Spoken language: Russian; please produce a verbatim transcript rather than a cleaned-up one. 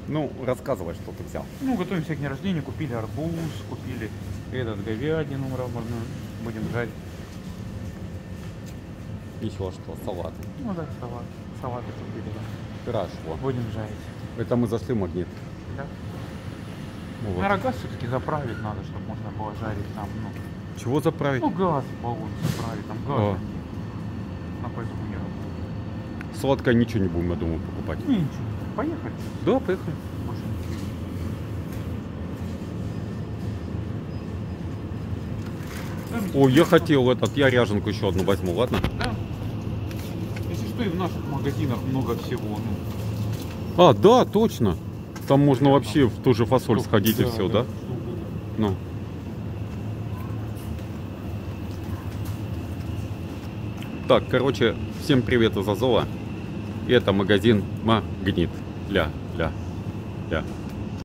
Ну, рассказывай, что ты взял. Ну, готовимся к дню рождения, купили арбуз, купили этот говядину мраморную, будем жарить. Еще что, салат. Ну да, салат, салаты купили, да. Хорошо. Будем жарить. Это мы зашли в Магнит. Да. Ну, вот. На газ все-таки заправить надо, чтобы можно было жарить там, ну. Чего заправить? Ну, газ в баллон заправить, там газа А. нет. На поэтому не работает. Сладкое ничего не будем, я думаю, покупать. Ну, ничего. Поехали. Да, поехали. Больше ничего. О, я хотел этот, я ряженку еще одну возьму, ладно? Да. Если что, и в наших магазинах много всего. Ну. А, да, точно. Там можно вообще в ту же фасоль Что, сходить и да, все, да? да? Ну. Так, короче, всем привет из Азова. И это магазин Магнит. Ля, ля, ля.